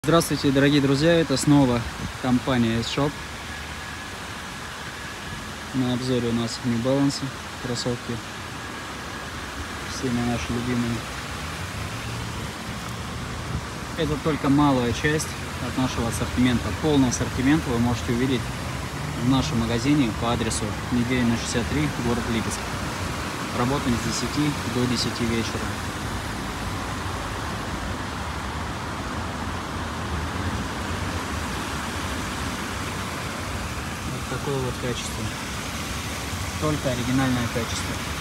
Здравствуйте, дорогие друзья, это снова компания S-Shop. На обзоре у нас New Balance кроссовки, все наши любимые. Это только малая часть от нашего ассортимента. Полный ассортимент вы можете увидеть в нашем магазине по адресу Неделина 63, город Липецк. Работаем с 10 до 10 вечера. Такое вот качество, только оригинальное качество.